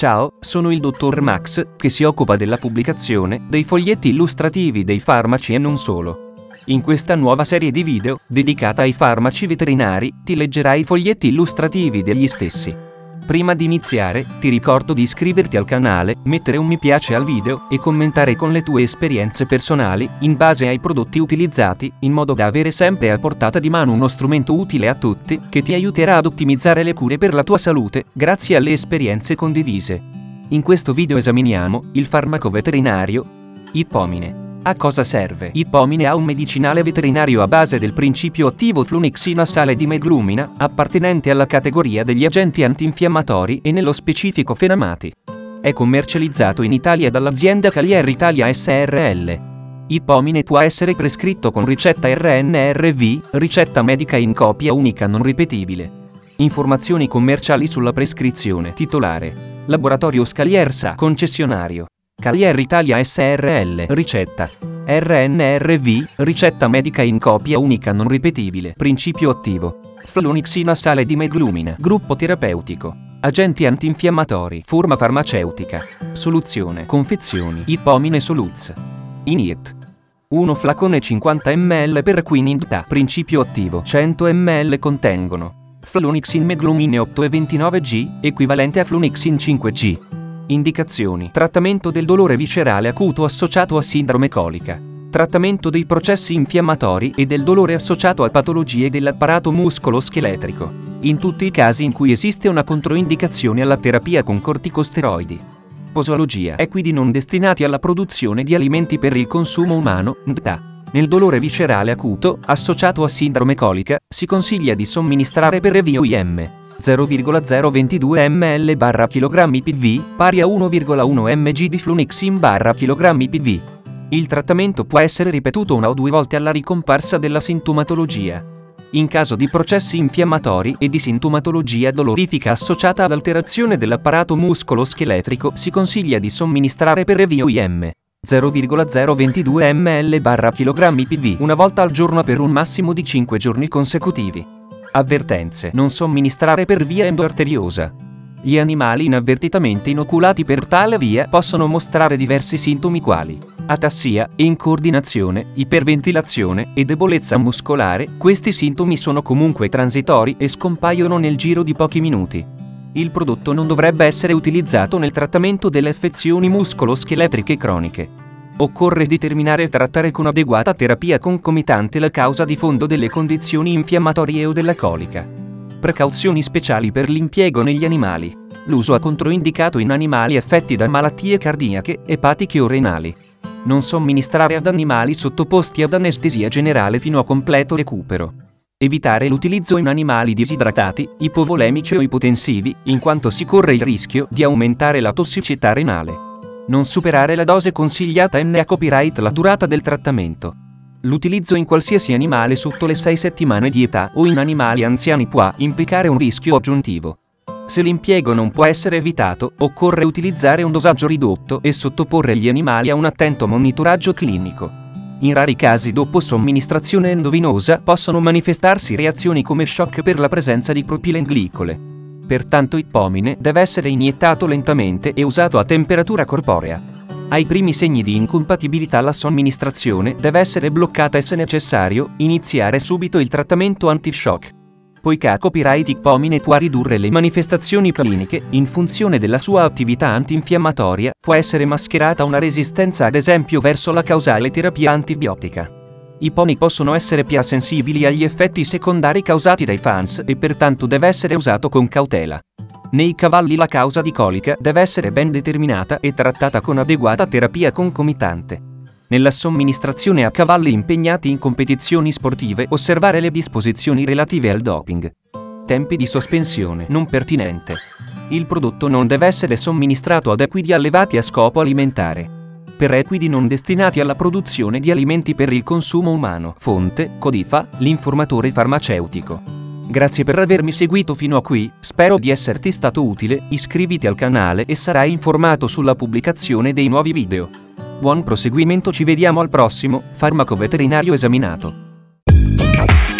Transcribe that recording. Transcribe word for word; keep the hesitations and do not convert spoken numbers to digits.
Ciao, sono il dottor Max, che si occupa della pubblicazione dei foglietti illustrativi dei farmaci e non solo. In questa nuova serie di video, dedicata ai farmaci veterinari, ti leggerai i foglietti illustrativi degli stessi. Prima di iniziare, ti ricordo di iscriverti al canale, mettere un mi piace al video e commentare con le tue esperienze personali, in base ai prodotti utilizzati, in modo da avere sempre a portata di mano uno strumento utile a tutti, che ti aiuterà ad ottimizzare le cure per la tua salute, grazie alle esperienze condivise. In questo video esaminiamo il farmaco veterinario Ipomine. A cosa serve? Ipomine è un medicinale veterinario a base del principio attivo flunixina sale di meglumina, appartenente alla categoria degli agenti antinfiammatori e nello specifico fenamati. È commercializzato in Italia dall'azienda Calier Italia S R L. Ipomine può essere prescritto con ricetta R N R V, ricetta medica in copia unica non ripetibile. Informazioni commerciali sulla prescrizione. Titolare: Laboratorio Calier S A. Concessionario: Calier Italia S R L. Ricetta: R N R V, ricetta medica in copia unica non ripetibile. Principio attivo: flunixina sale di meglumina. Gruppo terapeutico: agenti antinfiammatori. Forma farmaceutica: soluzione. Confezioni: Ipomine Soluz. Iniet. uno flacone cinquanta millilitri per quinindta. Principio attivo: cento millilitri contengono flunixin meglumine otto e ventinove G, equivalente a flunixin cinque G. Indicazioni: trattamento del dolore viscerale acuto associato a sindrome colica, trattamento dei processi infiammatori e del dolore associato a patologie dell'apparato muscolo-scheletrico, in tutti i casi in cui esiste una controindicazione alla terapia con corticosteroidi. Posologia: equidi non destinati alla produzione di alimenti per il consumo umano, N D A. Nel dolore viscerale acuto, associato a sindrome colica, si consiglia di somministrare per E V O I M zero virgola zero ventidue millilitri barra chilogrammi P V, pari a uno virgola uno milligradi di flunixin barra chilogrammi P V. Il trattamento può essere ripetuto una o due volte alla ricomparsa della sintomatologia. In caso di processi infiammatori e di sintomatologia dolorifica associata ad alterazione dell'apparato muscolo-scheletrico, si consiglia di somministrare per E V O I M zero virgola zero ventidue millilitri barra chilogrammi P V una volta al giorno per un massimo di cinque giorni consecutivi. Avvertenze: non somministrare per via endoarteriosa. Gli animali inavvertitamente inoculati per tale via possono mostrare diversi sintomi quali atassia, incoordinazione, iperventilazione e debolezza muscolare. Questi sintomi sono comunque transitori e scompaiono nel giro di pochi minuti. Il prodotto non dovrebbe essere utilizzato nel trattamento delle affezioni muscolo-scheletriche croniche. Occorre determinare e trattare con adeguata terapia concomitante la causa di fondo delle condizioni infiammatorie o della colica. Precauzioni speciali per l'impiego negli animali. L'uso è controindicato in animali affetti da malattie cardiache, epatiche o renali. Non somministrare ad animali sottoposti ad anestesia generale fino a completo recupero. Evitare l'utilizzo in animali disidratati, ipovolemici o ipotensivi, in quanto si corre il rischio di aumentare la tossicità renale. Non superare la dose consigliata N A copyright la durata del trattamento. L'utilizzo in qualsiasi animale sotto le sei settimane di età o in animali anziani può implicare un rischio aggiuntivo. Se l'impiego non può essere evitato, occorre utilizzare un dosaggio ridotto e sottoporre gli animali a un attento monitoraggio clinico. In rari casi dopo somministrazione endovenosa possono manifestarsi reazioni come shock per la presenza di propilenglicole. Pertanto Ipomine deve essere iniettato lentamente e usato a temperatura corporea. Ai primi segni di incompatibilità la somministrazione deve essere bloccata e se necessario, iniziare subito il trattamento anti-shock. Poiché copyright Ipomine può ridurre le manifestazioni cliniche, in funzione della sua attività antinfiammatoria, può essere mascherata una resistenza ad esempio verso la causale terapia antibiotica. I poni possono essere più sensibili agli effetti secondari causati dai fans e pertanto deve essere usato con cautela. Nei cavalli la causa di colica deve essere ben determinata e trattata con adeguata terapia concomitante. Nella somministrazione a cavalli impegnati in competizioni sportive osservare le disposizioni relative al doping. Tempi di sospensione non pertinente. Il prodotto non deve essere somministrato ad equidi allevati a scopo alimentare. Per equidi non destinati alla produzione di alimenti per il consumo umano. Fonte: Codifa, l'informatore farmaceutico. Grazie per avermi seguito fino a qui, spero di esserti stato utile, iscriviti al canale e sarai informato sulla pubblicazione dei nuovi video. Buon proseguimento, ci vediamo al prossimo farmaco veterinario esaminato.